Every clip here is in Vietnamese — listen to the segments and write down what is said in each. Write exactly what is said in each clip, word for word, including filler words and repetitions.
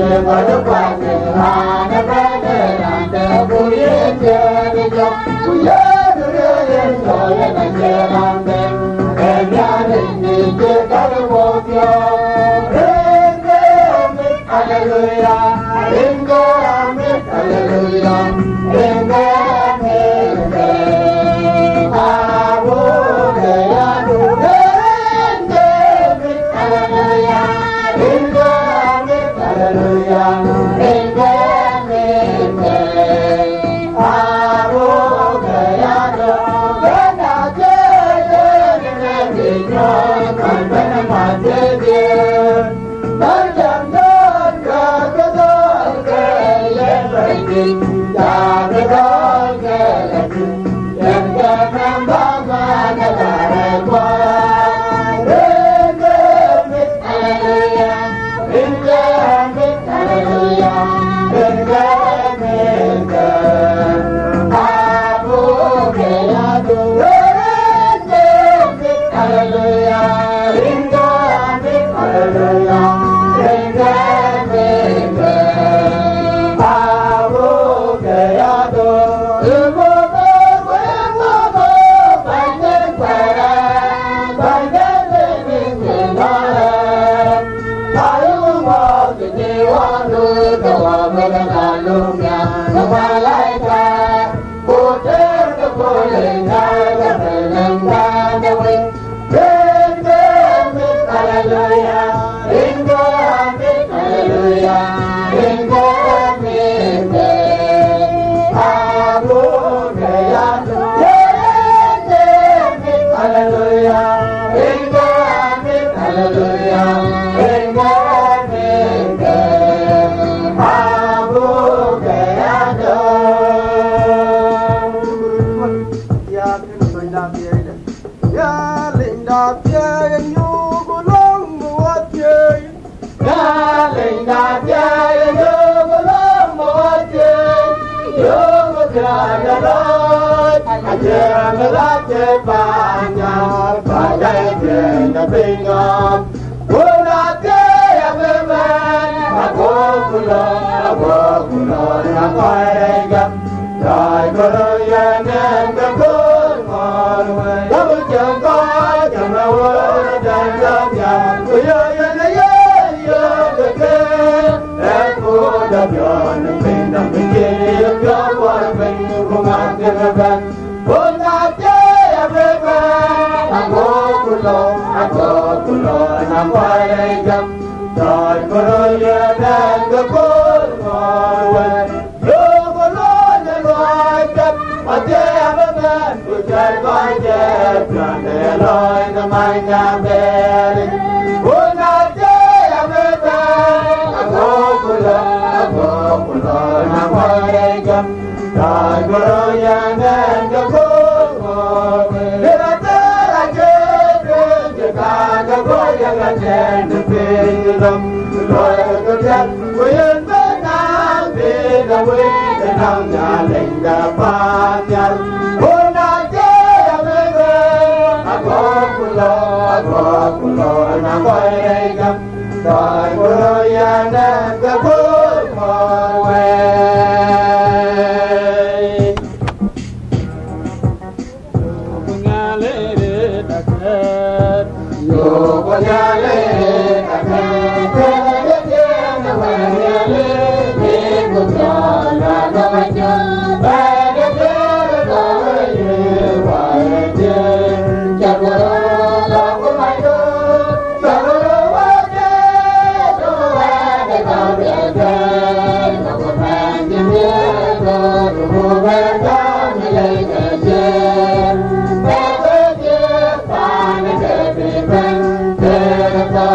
Hãy subscribe cho kênh Ghiền Mì Gõ để không bỏ lỡ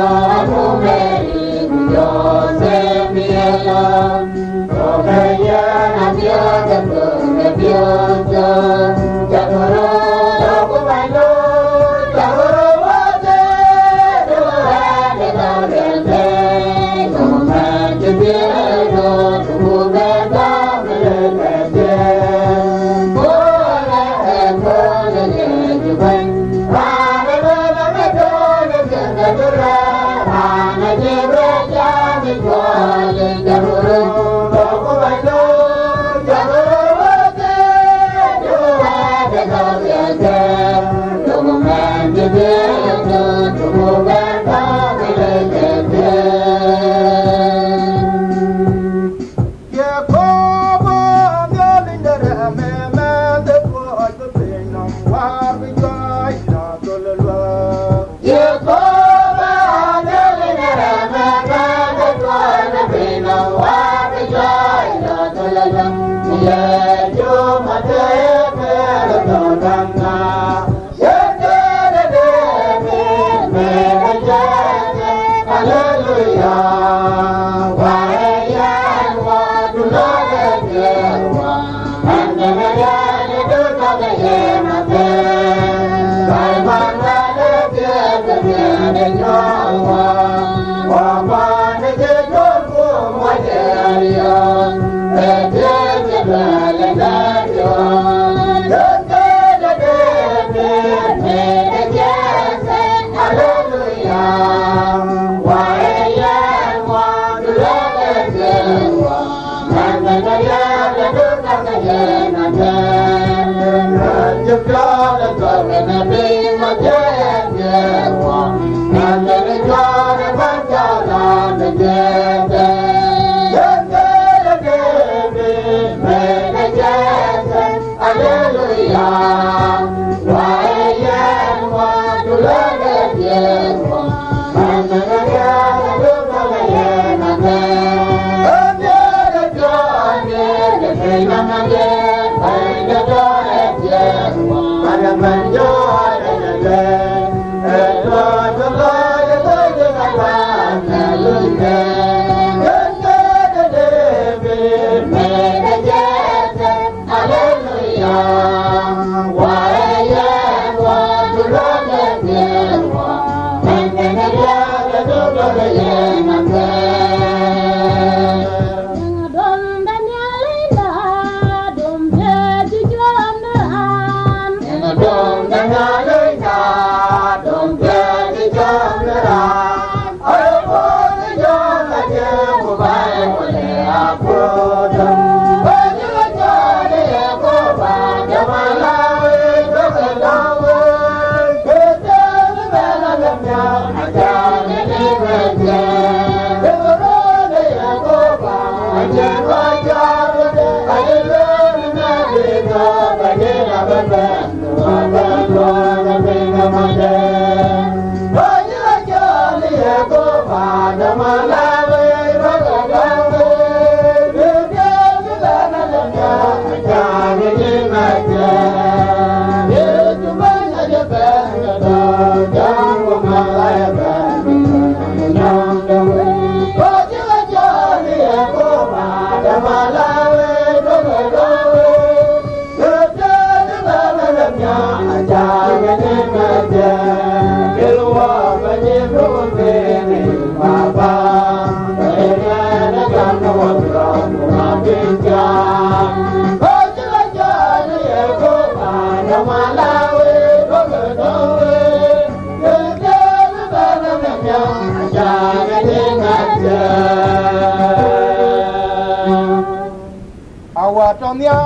Trong nhà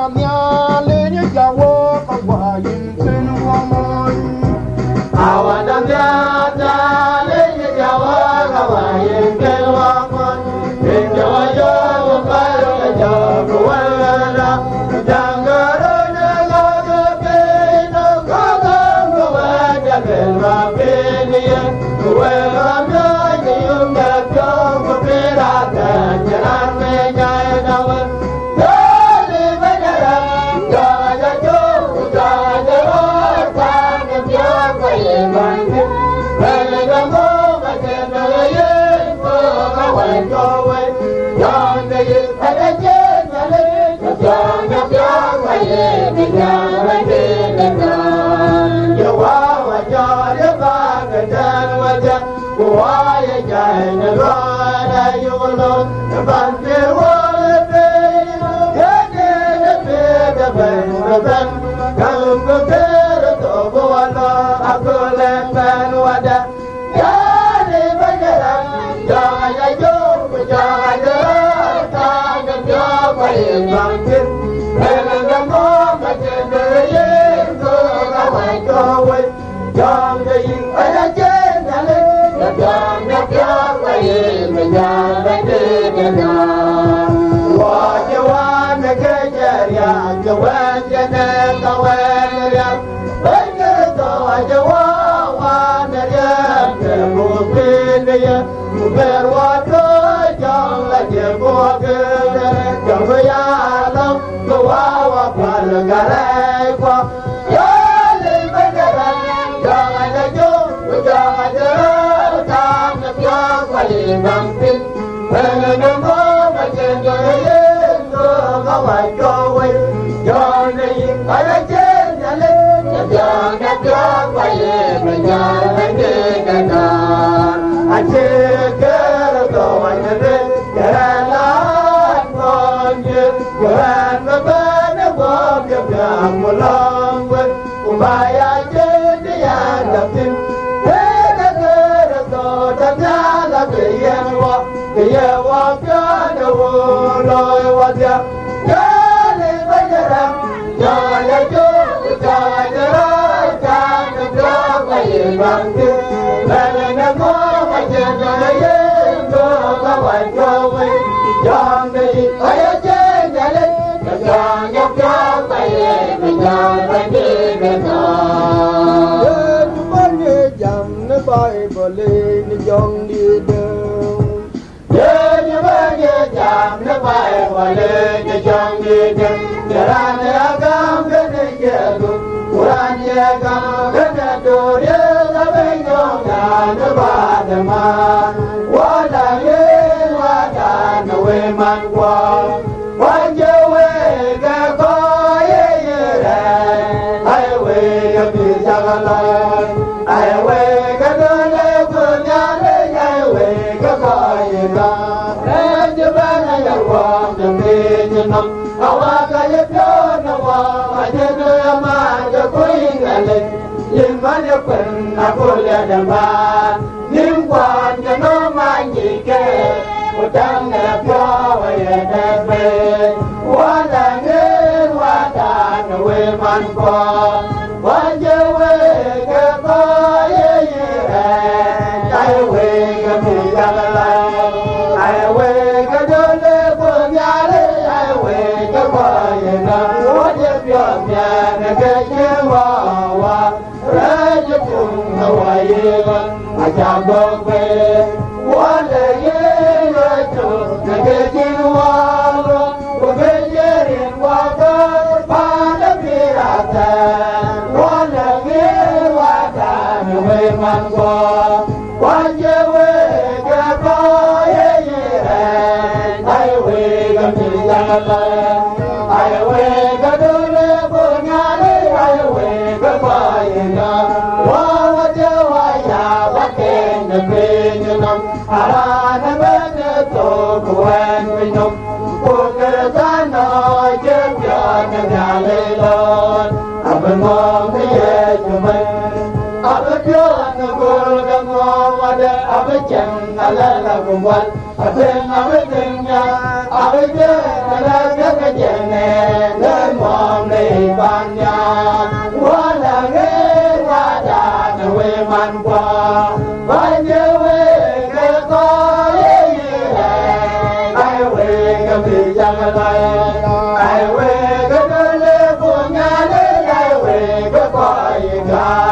nhà lên những giàu có quả yên trên hoa môi. Awa trong nhà nhà lên những giàu có quả yên trên hoa môi. Tình cho cho một cái rồi chờ của anh ra. Chẳng có đôi nơi lo cho bên đâu có không có ai cho bên mà bên đi. Của em làm nhớ những đẹp cho của bên đã thành cho anh mê nhai đâu. Jangan lupa John đã cho quay về nhà lấy đi cái đàn anh chưa kể đâu anh đến để lại con nhớ của anh nó bên nó qua việc làm một lòng quên cùng bài ai chết đi anh đập tin thế cái cơ được rồi thật ra là cái em qua cái em qua cái đâu lôi qua dia cái này bây giờ làm cho lấy chú cho anh đó cha được đó quay về bằng tin về nó có phải chuyện cho lấy cho các bạn cho mình cho đi phải ở trên nhà lên cho nhóc cho quay về mình cho phải đi bên đó chúng ta nghe rằng nó bay vào lên nó dòng đi đâu nhớ như bao nhiêu chạm nó bay vào lên cho trong đi đâu giờ ra nhà cam cái này kia tu Quran nhà cam cái này tu đi ra bên nhau nhà nó ba đêm mà qua đại yên qua đại nó về man qua quan châu về cái có ye ye đây ai về cái gì chẳng lại ai về cái nơi đây của nhà đây ai về cái có gì cả để cho bên này gặp qua đừng đi như năm Awa kaya pyo na wa ajeno ma jo kuin ngale yin ma jo kun na kula da ba nim kwa jo no ma ni ke utang na pyo wa ye da be wa da nge wa da no we man kwa wa je we ke ko ye ye ai we ke mi da la ai we ke do le po nya le ai we I away go to the Bungari, I away go by the What do I have? What can the pain you know? Arana Beneto, when we know. Poker than I get young and Galley Lord. I've been on the edge of my I've been on the golden wall, I've been young, I let them one. I think I'm a thing, I will get a good again, then one day, Banya. What a game, what a way, man, find your way, get I wake up the young lion, I wake up the little I wake up by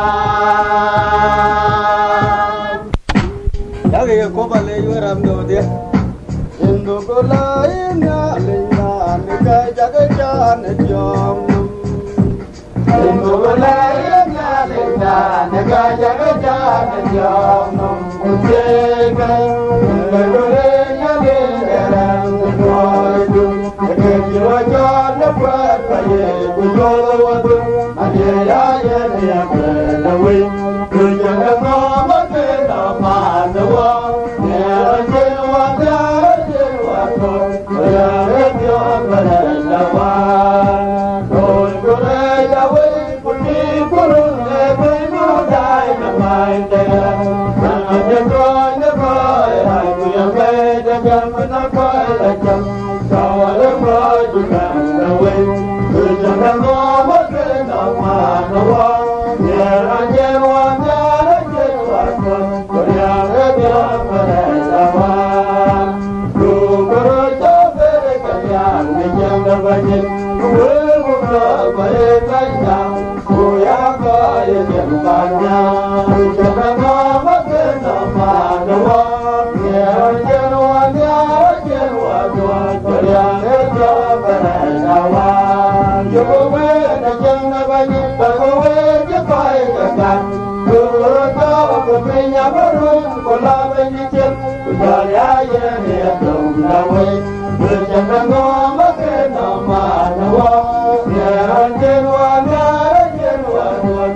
God. đã gây có bà lê vừa làm đồ đi Indo ko la ina lina ni ka jaga jan jom Indo ko la ina lina ni ka jaga jan jom Uje ka Indo ko la ina lina ni ka jiwa jan na pat pa ye ku jolo wadu ade ya ye ni ya na we ku jaga no ma ke na ma na wa ya je wa ya Hãy subscribe cho kênh Ghiền Mì Gõ để không bỏ lỡ những video hấp dẫn.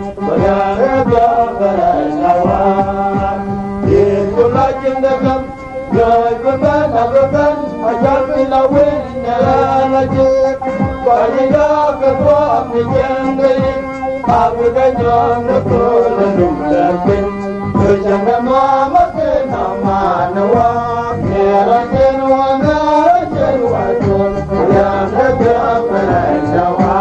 Babakan ajar pilawin nyalajik Baliga ketua mijanggai Babakan jom nekul lumlakin Berjangga mama kenama nawa Kerajen wana rajen wadun Yang degap merendawa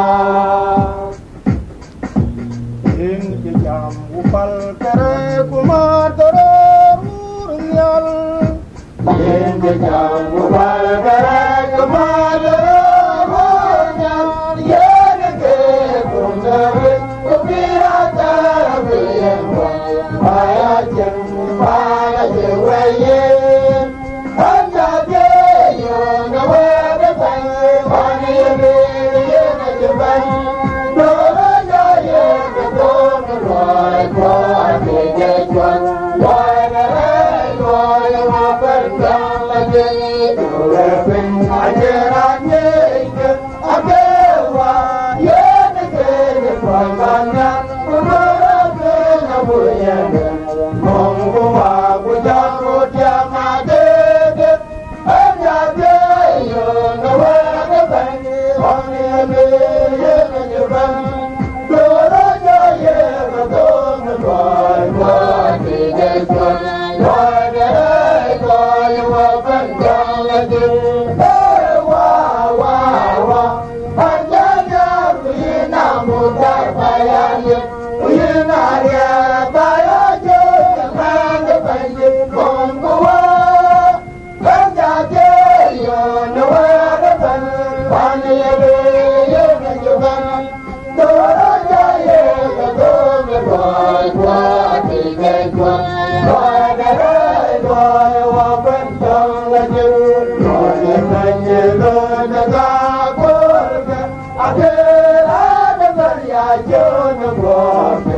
In kijam upal kere kumar tere muryal In kijam upal kere kumar tere muryal Yen ke kumdawe kupira tarabiyenwa Baya jen baya jewayen Hanya deyo nawe depan Hani yebe yene jeban Dora jaya beton Roy kwa kege kwan Roy nerai roy wapen kang lagi Dora pin ajarannya ike Akewa yene kege kwan banyak Dora pin abuyene Mongkuwa kujan kutia madede Hanya deyo nawe depan Hani yebe yene jeban Dora jaya beton Roy kwa kege kwan Roy nerai roy wapen kang lagi Ewa wa wa Hanya nyaruyina mutar bayanya Uyina dia bayaje Kemana banjir Mongkuwa Hanya jaya nawe depan Hani yebe yene jeban Dora jaya beton Roy kwa kege kwan Roy nerai roy wapen kang lagi Roy banjir Dona kurga Akira depan ya jona kurga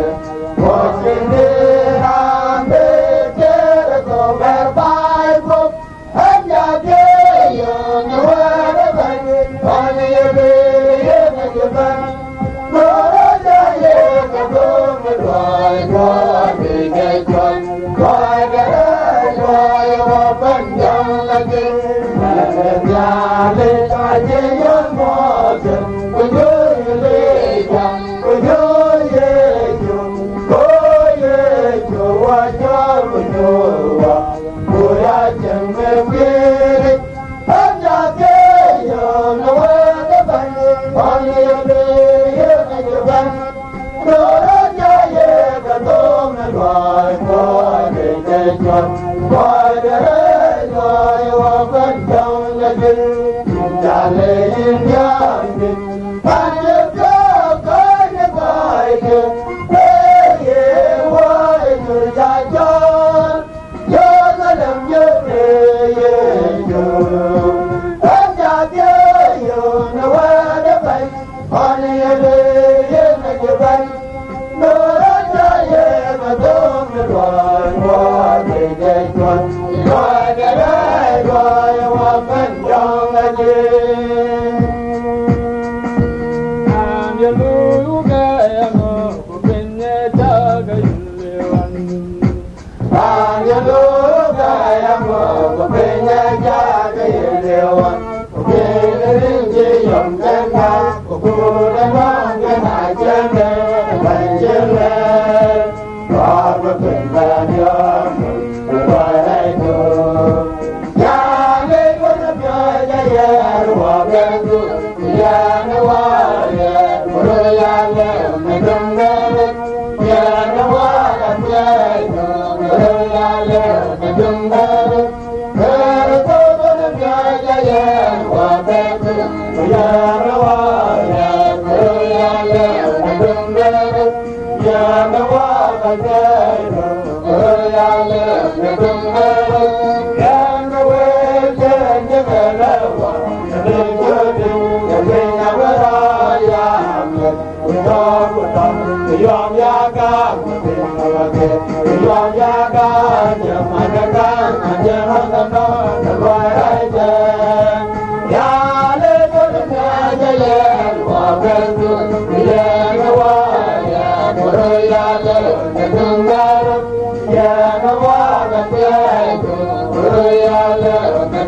Wasindiran bekir komer baik Hanya jaya nawe depan Hani yebe yene jeban Dora jaya beton Roy kwa kege kwan Roy nerai roy wapen kang lagi Menjali aja yang mosen Kujuy lejang Kujuy yejum Kuye jua jar kujuwa Kuya jengem kiri Hanya jaya nawe depan Hani yebe yene jeban Dora jaya beton Roy kwa kege kwan Roy nerai roy wapen kang lagi Jalein yangin Panjat kakanya baike Heye wai jurjajan Ya dalam yebe yeyo Hanya jaya nawe depan Hani yebe yene jeban Dora jaya beton Roy kwa kege kwan Roy nerai roy wapen kang lagi Yeah.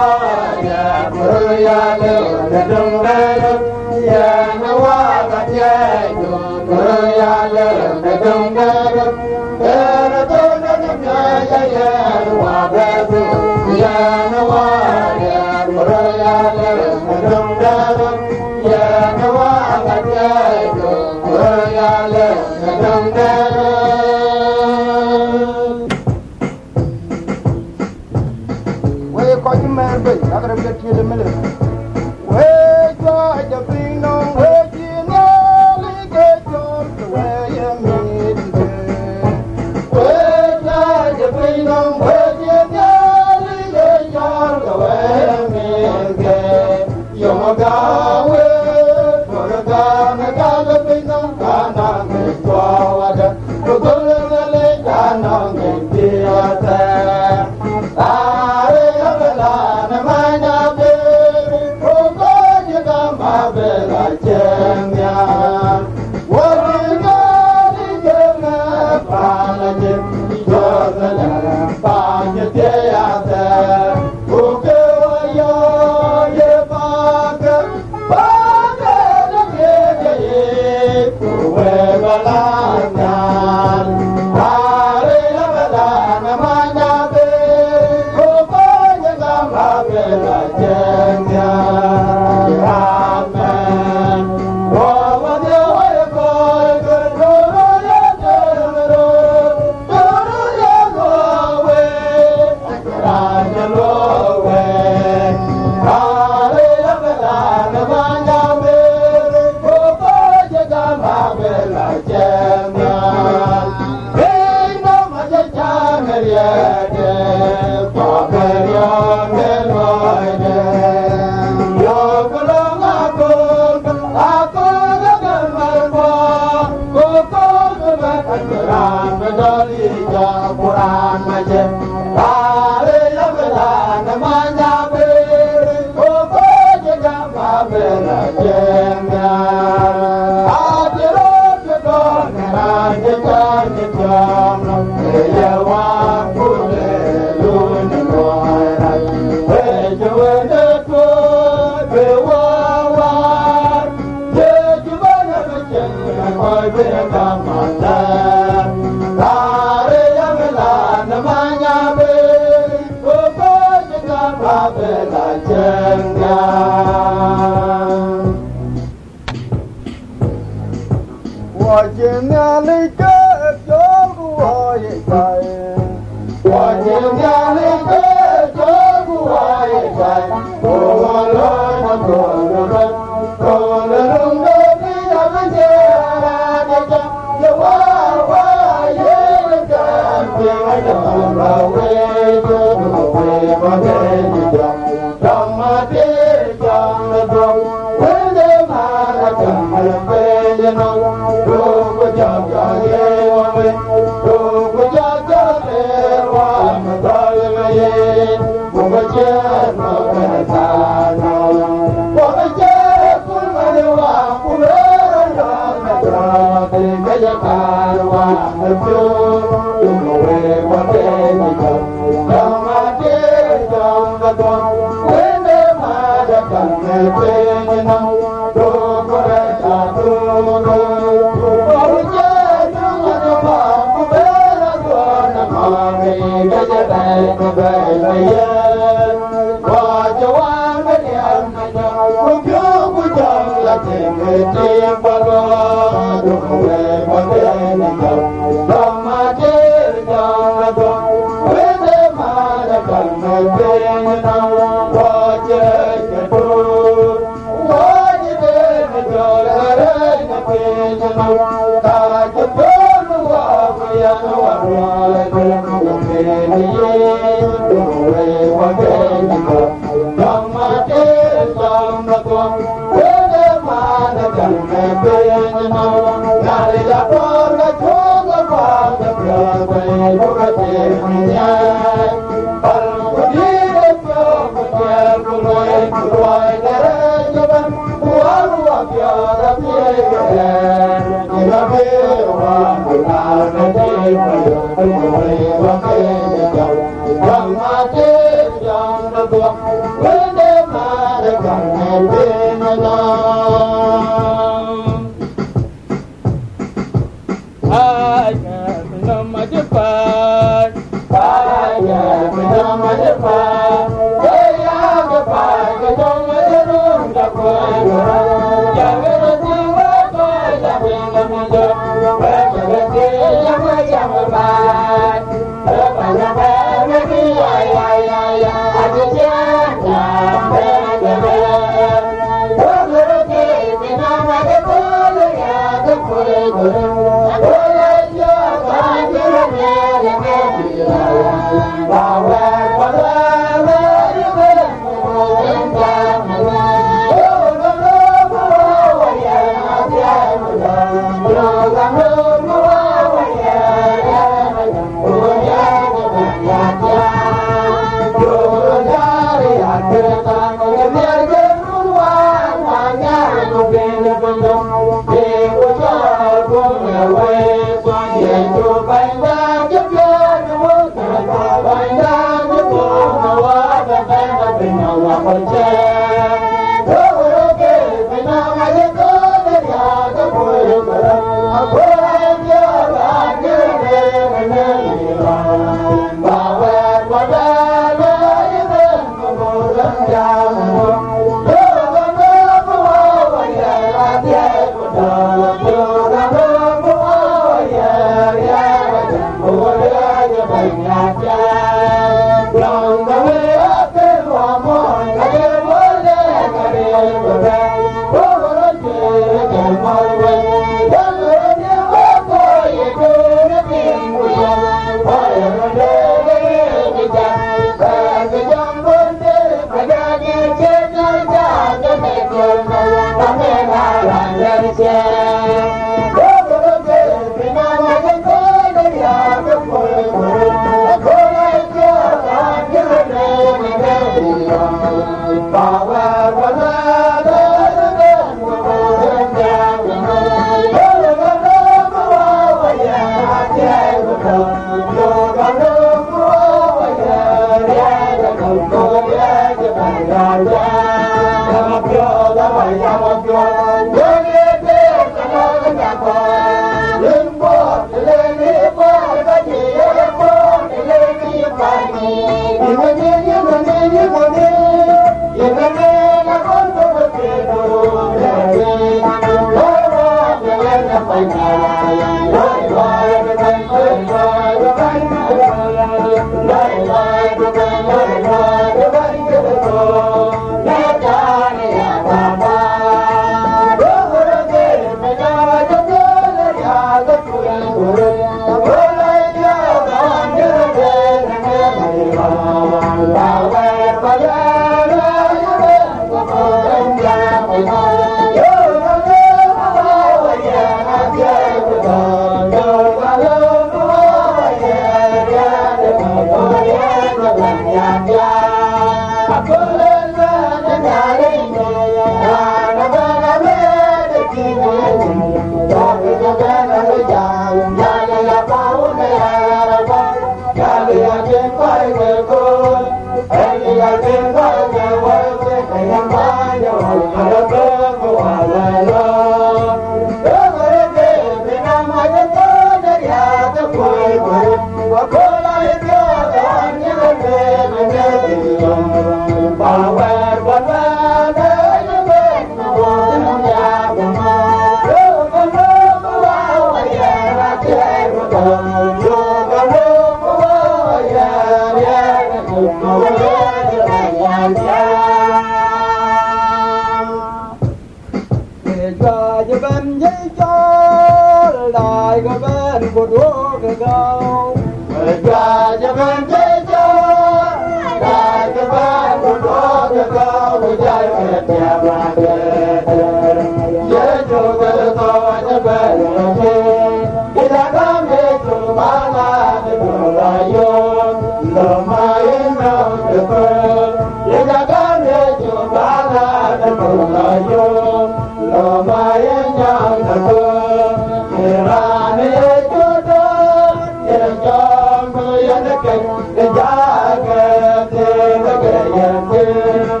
Yeah.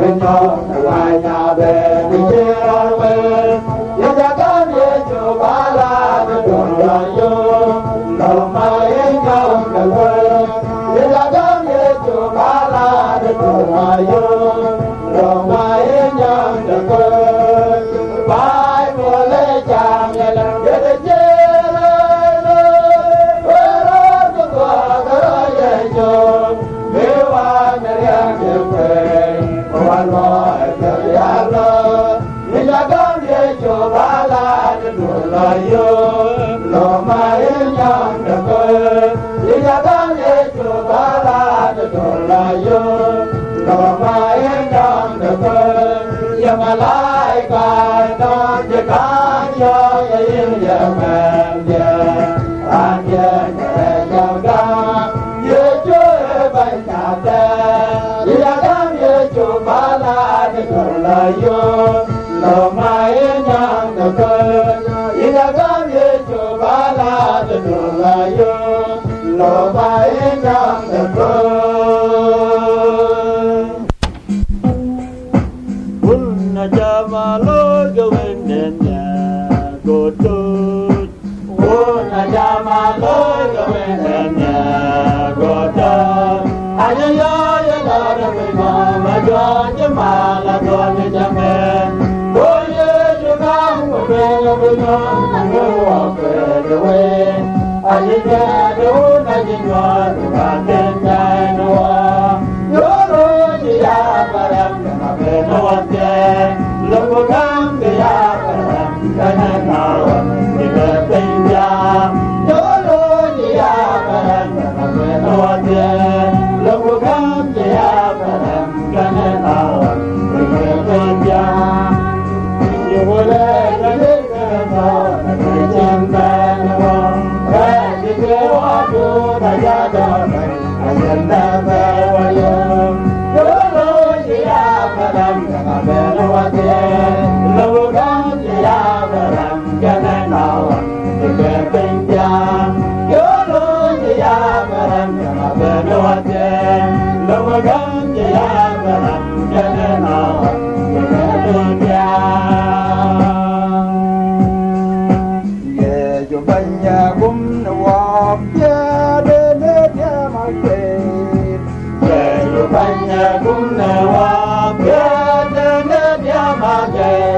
bên nhau ngoài nhà về đi chơi ăn về nhà cha con về chùa ba la để đón đoàn vô lòng mai nhau đừng quên nhà cha con về chùa ba la để đón đoàn vô lòng mai nhau đừng quên bài mùa lễ chàng nhà làm để để chơi lời lời lời lời của tôi có dễ chôn nếu anh đang yêu quên quan lo đời ăn lo đi ra con đi chùa ba la để đuổi lời yêu lo mai nhau đừng quên đi ra con đi chùa ba la để đuổi lời yêu lo mai nhau đừng quên giờ mà lại cài non chỉ cá cho yên giờ mềm giờ anh giờ nhẹ nhàng ca như chúa bên nhà ta đi ra con đi chùa ba la để đuổi lời yêu lo mai nhau đừng quên đi ra con đi chùa ba la để đuổi lời yêu lo mai nhau đừng quên Jama lo gawin denya godot. Una jama lo gawin denya godot. Ayo yo yo lo de ma jo jama la do ni jame. Oye juga ngbe ngbe ngbe wa pe de we. Ayo ja de una jinwa ka denya no wa. Yo lo ji ya param na pe no wa te. Love come the Yakam, Kanakawa, the Penja, Yolo, the Yakam, Kanakawa, Love come the Yakam, Kanakawa, the Penja. You will let the little the Christian man, and if you want to, the Yadam, I can never you. Yolo, the Yakam, Kanakawa. Lâu gắng chỉ là làm cho nên nào thì về bên cha nhớ luôn chỉ là làm cho về đâu thế lâu gắng chỉ là làm cho nên nào thì về bên cha Ye jo banya gum na wa ya de ne ya ma ke. Ye jo banya gum na wa ya de ne ya ma ke.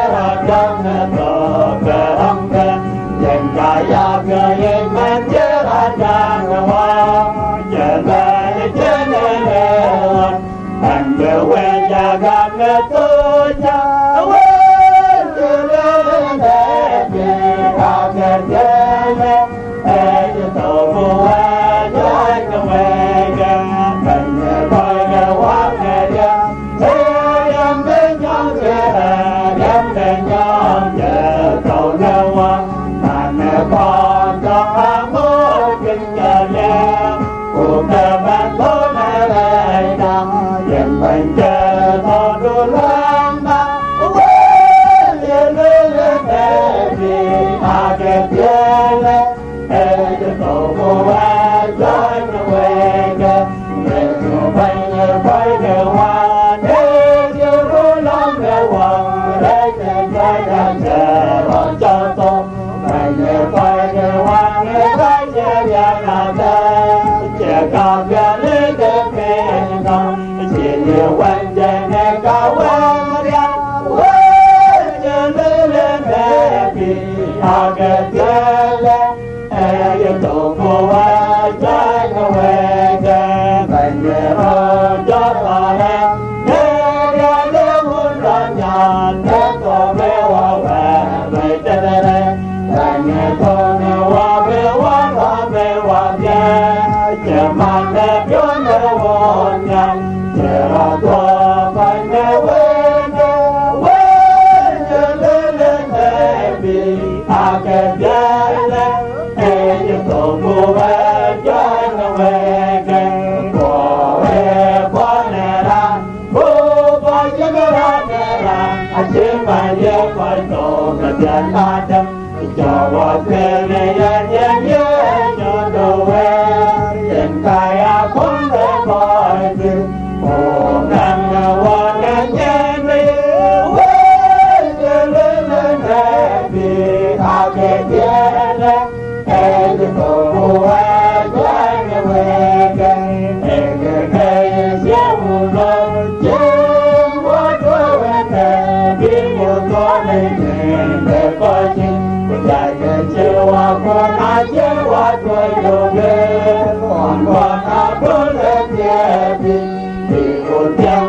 Ya ke men jera jang wa je le je ne an je we ya ga me to ya we je le ne je ga ke je le e je to bu wa ya ke we ga kan ne ba ga wa ne ya se yam be nyang je yam be nyang je to ne wa con cho ham mơ kinh nhà leo cuộc đời bạn thôi này lại nằm dần mình chờ thọ đua lang ba quên liền lên lên để vì à kẹp lên để cho tổ cô ai chơi nó về kề để cho bay nhờ bay kề hoa để yêu đôi lòng kề hoa để kề trái đang chờ bọn cho tôi nghe phải nghe hoa nghe phải nghe nhà nào ta trẻ cao nhà lấy đẹp mẹ non chỉ nhiều quan trẻ nghe cao quan ra quên nhớ lấy lên đẹp vì họ nghe tiếng lên ai yêu tổ cô ai trái không về nghe phải nghe ơi cho ta nghe nghe nghe nghe muốn ra nhà nghe tổ mẹ hoa về về trên đây nghe con hoa về hoa hoa về hoa về chờ mà đẹp cho nghe hoa nhang chờ là tua phải nghe quên quên nhớ lên lên đẹp vì à kẹp dễ lên e như tổ mùa về cho anh về kênh của về qua nè ra bố qua chứ nó ra nè ra anh chỉ mà nhớ phải tổ cả chân ba trăm cho vợ thế này anh nhớ nhớ cho đồ về hiện tại à không thể coi được một ngàn hoa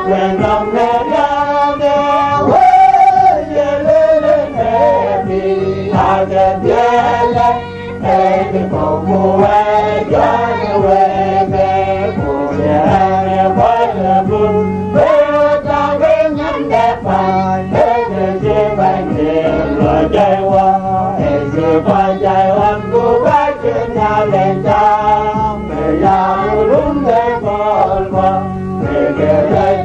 when I'm down there, where you live happy, I get yellow, and the people away, going away, there, for the hand, by the moon, where I'm going in that fine, and the ship and the Lord Jaiwa, as if I Jaiwan go back in the town, may I room there for one. Hãy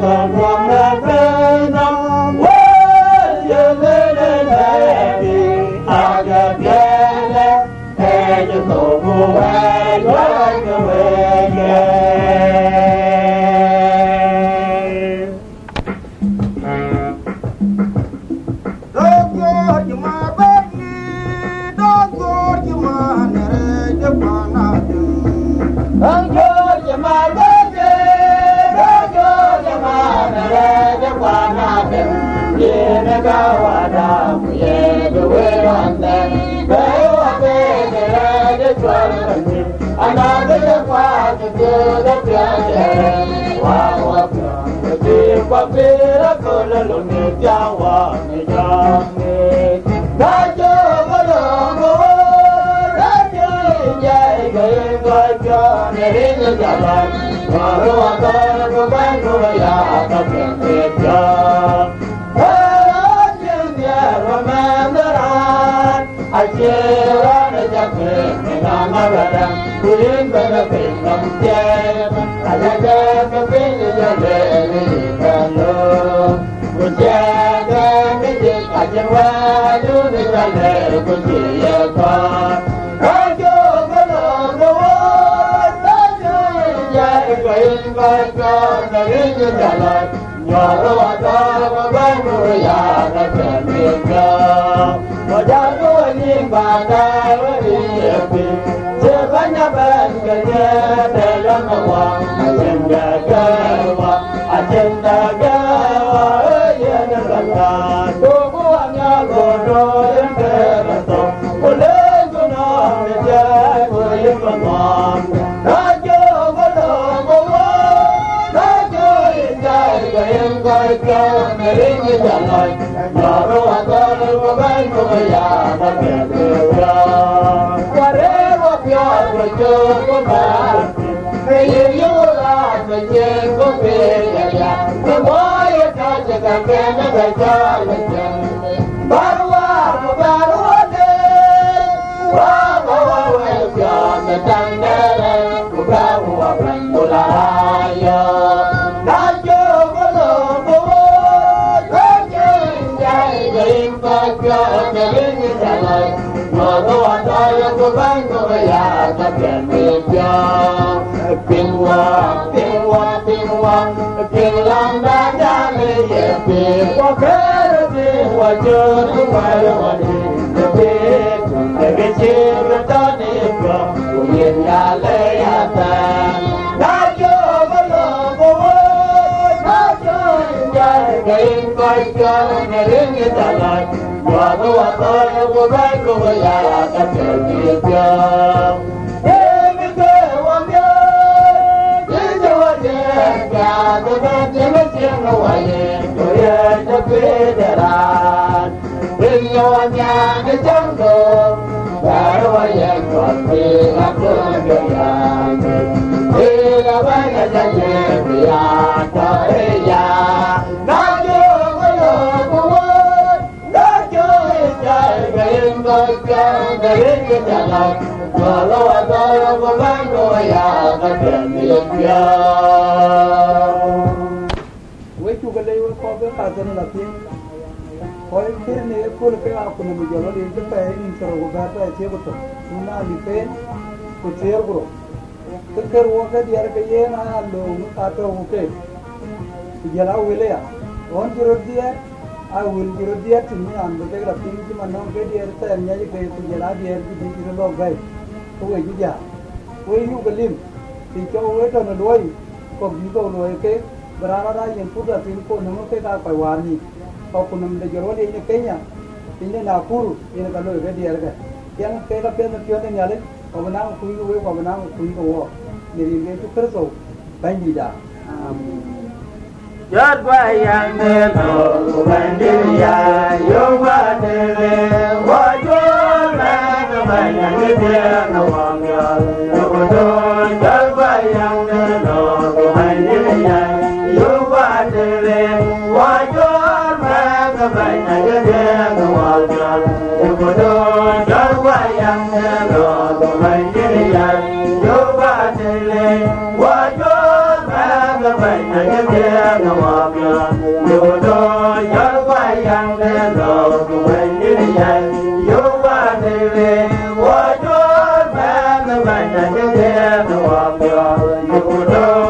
chợt quay yang đêm nổ mình đi dài yêu qua đêm qua chúa mẹ nó mình yang đi theo nó hoàng nhờ nó tôi chợt quay yang đêm nổ mình đi dài yêu qua đêm qua chúa mẹ nó mình yang đi theo nó hoàng nhờ nó tôi chợt quay yang đêm nổ mình đi dài yêu qua đêm qua chúa mẹ nó mình yang đi theo nó hoàng nhờ dù tôi nhớ quay yang đêm nổ mình đi dài yêu qua đêm qua chúa mẹ nó mình yang đi theo nó hoàng nhờ dù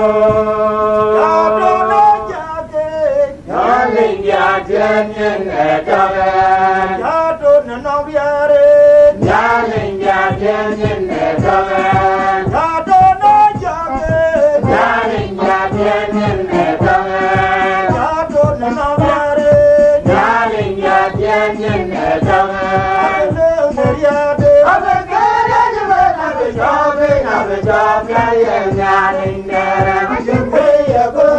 tôi linh gia thiên nhân ở cho em gia tôn nó bia đi gia linh gia thiên nhân ở cho em gia tôn nó gia kê gia linh gia thiên nhân ở cho em gia tôn nó bia đi gia linh gia thiên nhân ở cho em lương gia đi ở bên kia đó chứ bên nào bị cho bên nào bị cho cái nhà linh gia mà chúng khi ở cô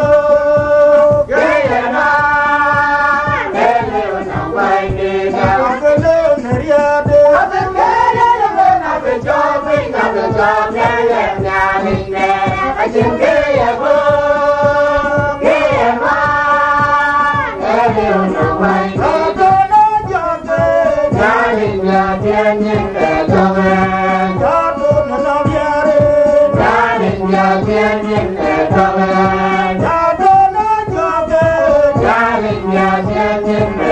cho cái em nhà mình nè ở trên kia vương kia hoa nghe điều nào vậy cho tôi nói cho tôi gia đình nhà thiên nhiên để cho em cho tôi nó gia đình gia đình nhà thiên nhiên để cho em cho tôi nói cho tôi gia đình nhà thiên nhiên